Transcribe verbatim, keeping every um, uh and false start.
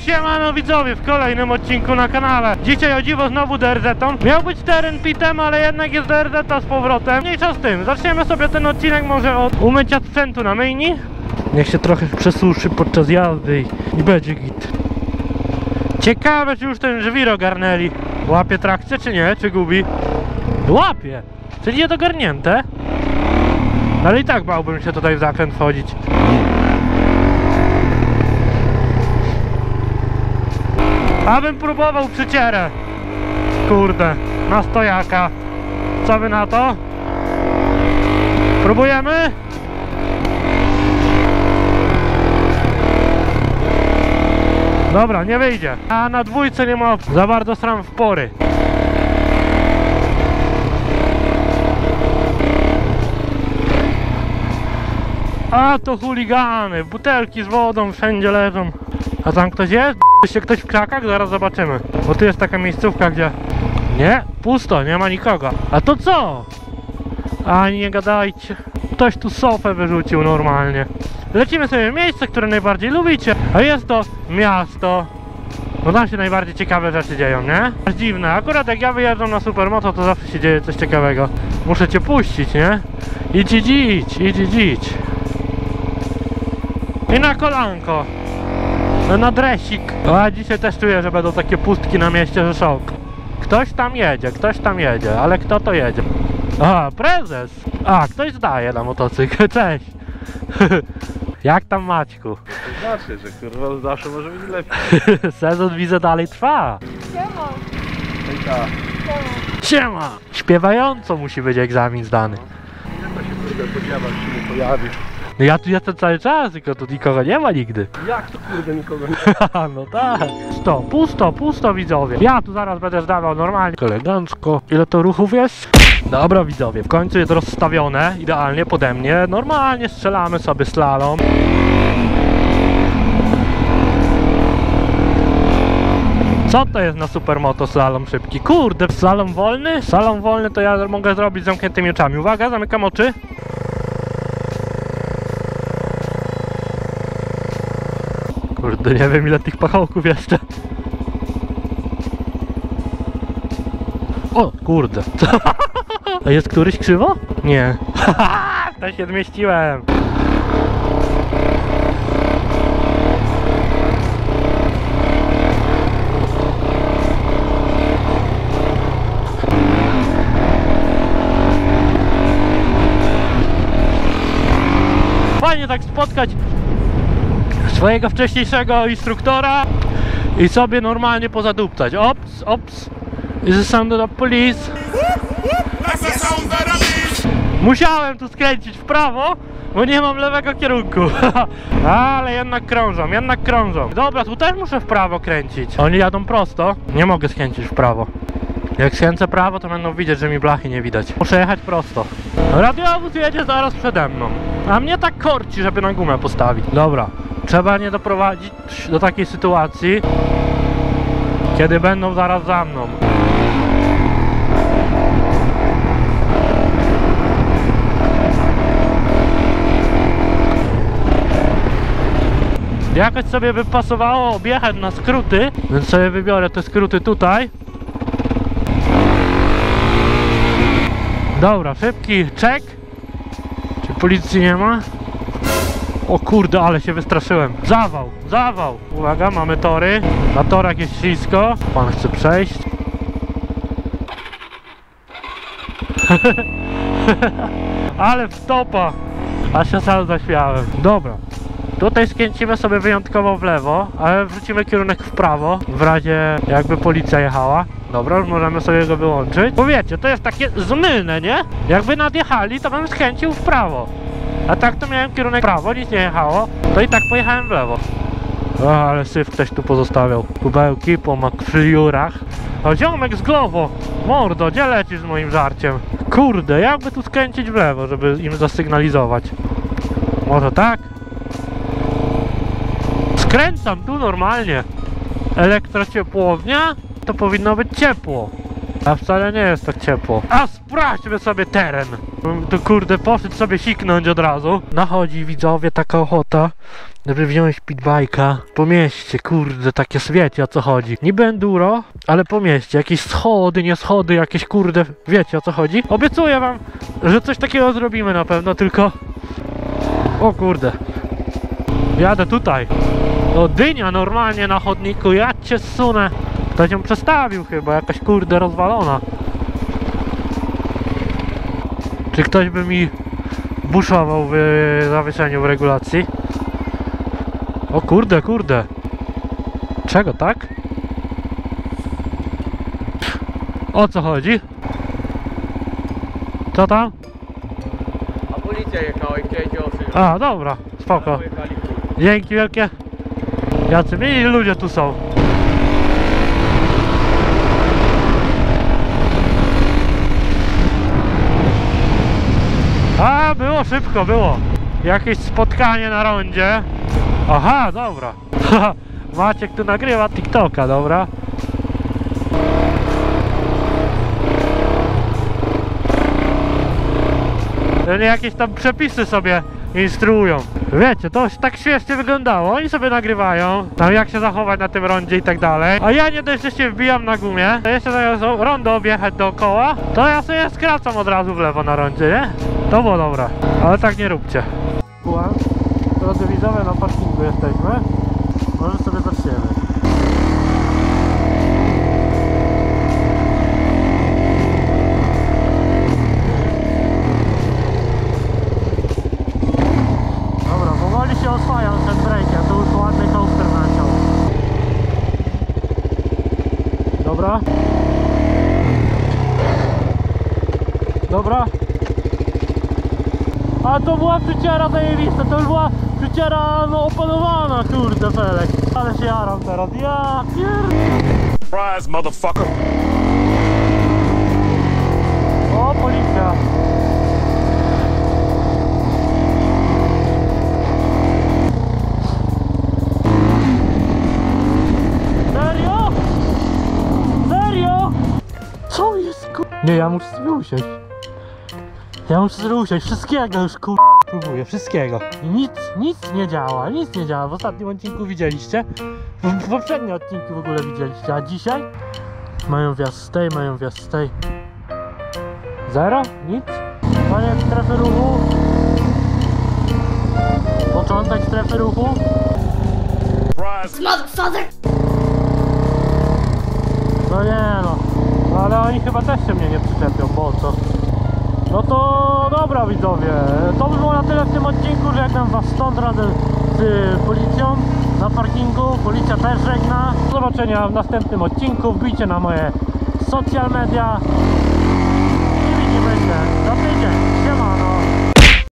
Siemano widzowie, w kolejnym odcinku na kanale. Dzisiaj o dziwo znowu D R Z-tą. Miał być teren pitem, ale jednak jest D R Z-ta z powrotem. Mniejsza z tym, zaczniemy sobie ten odcinek może od umycia sprzętu na myjni. Niech się trochę przesuszy podczas jazdy i, i będzie git. Ciekawe, czy już ten żwir ogarnęli. Łapie trakcję czy nie, czy gubi? Łapie, czyli jest ogarnięte. Ale i tak bałbym się tutaj w zakręt wchodzić. Abym próbował przycierę. Kurde, na stojaka. Co wy na to? Próbujemy? Dobra, nie wyjdzie. A na dwójce nie ma za bardzo stram w pory. A to chuligany, butelki z wodą wszędzie leżą. A tam ktoś jest? Jest ktoś w krzakach? Zaraz zobaczymy. Bo tu jest taka miejscówka, gdzie... Nie, pusto, nie ma nikogo. A to co? A nie gadajcie. Ktoś tu sofę wyrzucił normalnie. Lecimy sobie w miejsce, które najbardziej lubicie. A jest to miasto. No tam się najbardziej ciekawe rzeczy dzieją, nie? Aż dziwne. Akurat jak ja wyjeżdżam na supermoto, to zawsze się dzieje coś ciekawego. Muszę cię puścić, nie? Idź, idź, idź, idź, idź, idź. I na kolanko. No na dresik. A dzisiaj też czuję, że będą takie pustki na mieście, że szok. Ktoś tam jedzie, ktoś tam jedzie, ale kto to jedzie? A, prezes! A, ktoś zdaje na motocykl, cześć! Jak tam Maćku? To znaczy, że kurwa zawsze może być lepiej. Sezon widzę dalej trwa. Siema. Hejka. Siema. Siema! Śpiewająco musi być egzamin zdany. Ile to się kurde podziała, że się nie pojawi? No ja tu jestem cały czas, tylko tu nikogo nie ma nigdy. Jak to kurde nikogo nie No tak. Pusto, pusto, pusto widzowie. Ja tu zaraz będę zdawał normalnie. Elegancko. Ile to ruchów jest? Dobra widzowie, w końcu jest rozstawione idealnie pode mnie. Normalnie strzelamy sobie slalom. Co to jest na supermoto slalom szybki? Kurde, slalom wolny? Slalom wolny to ja mogę zrobić z zamkniętymi oczami. Uwaga, zamykam oczy. Kurde, nie wiem ile tych pachołków jeszcze. O, kurde. A jest któryś krzywo? Nie. To się zmieściłem. Fajnie tak spotkać swojego wcześniejszego instruktora i sobie normalnie pozadupcać. Ops, ops. Is the sound of the police? Musiałem tu skręcić w prawo, bo nie mam lewego kierunku. Ale jednak krążą, jednak krążą. Dobra, tu też muszę w prawo kręcić. Oni jadą prosto. Nie mogę skręcić w prawo. Jak skręcę prawo, to będą widzieć, że mi blachy nie widać. Muszę jechać prosto. Radiowóz jedzie zaraz przede mną. A mnie tak korci, żeby na gumę postawić. Dobra, trzeba nie doprowadzić do takiej sytuacji, kiedy będą zaraz za mną. Jakoś sobie by pasowało objechać na skróty, więc sobie wybiorę te skróty tutaj. Dobra, szybki check. Czy policji nie ma? O kurde, ale się wystraszyłem. Zawał, zawał. Uwaga, mamy tory. Na torach jest ślisko. Pan chce przejść. Ale wtopa. Aż się sam zaśmiałem. Dobra. Tutaj skręcimy sobie wyjątkowo w lewo, ale wrzucimy kierunek w prawo, w razie jakby policja jechała. Dobra, już możemy sobie go wyłączyć. Bo wiecie, to jest takie zmylne, nie? Jakby nadjechali, to bym skręcił w prawo. A tak to miałem kierunek w prawo, nic nie jechało, to i tak pojechałem w lewo. O, ale syf ktoś tu pozostawiał. Kubełki po makfriurach. O, ziomek z Glovo! Mordo, gdzie lecisz z moim żarciem? Kurde, jakby tu skręcić w lewo, żeby im zasygnalizować. Może tak? Skręcam tu normalnie. Elektrociepłownia? To powinno być ciepło. A wcale nie jest tak ciepło. A sprawdźmy sobie teren. Bym tu kurde poszedł sobie siknąć od razu. Nachodzi widzowie taka ochota, żeby wziąć pitbajka po mieście, kurde, takie wiecie o co chodzi. Niby enduro, ale po mieście, jakieś schody, nie schody, jakieś kurde, wiecie o co chodzi. Obiecuję wam, że coś takiego zrobimy na pewno, tylko... O kurde. Jadę tutaj. O, dynia normalnie na chodniku, ja cię zsunę. Ktoś ją przestawił chyba, jakaś kurde rozwalona. Czy ktoś by mi buszował w zawieszeniu w regulacji? O kurde, kurde. Czego tak? O co chodzi? Co tam? A policja jechała i chcieli cię ostrzymać. A, dobra, spoko. Dzięki wielkie. Jacy mili ludzie tu są. A, było szybko, było. Jakieś spotkanie na rondzie. Aha, dobra. Maciek tu nagrywa TikToka, dobra. Oni jakieś tam przepisy sobie instruują. Wiecie, to tak śmiesznie wyglądało. Oni sobie nagrywają, tam jak się zachować na tym rondzie i tak dalej. A ja nie dość, że się wbijam na gumie, to jeszcze zamiast rondo objechać dookoła, to ja sobie skracam od razu w lewo na rondzie, nie? To było dobre, ale tak nie róbcie. Drodzy widzowie, na parkingu jesteśmy. Może sobie zaczniemy. Dobra, powoli się oswajam ten break, a tu już ładny coaster naciął. Dobra. Dobra. A to była przyciera zajebista, to już była przyciera no opanowana, kurde Felek. Ale się jaram teraz, ja pierd... Surprise, motherfucker! O, policja. Serio? Serio? Co jest ku... Nie, ja muszę sobie usiąść. Ja muszę sobie usiąść, wszystkiego już kur... próbuję, wszystkiego. I nic, nic nie działa, nic nie działa. W ostatnim odcinku widzieliście. W, w poprzednim odcinku w ogóle widzieliście, a dzisiaj mają wjazd z tej, mają wjazd z tej. Zero? Nic? Koniec strefy ruchu. Początek strefy ruchu. Surprise! Motherfucker! No nie no. No ale oni chyba też się mnie nie przyczepią, bo co? No to dobra widzowie, to by było na tyle w tym odcinku, że jak dam was stąd razem z policją na parkingu, policja też żegna. Do zobaczenia w następnym odcinku, wbijcie na moje social media,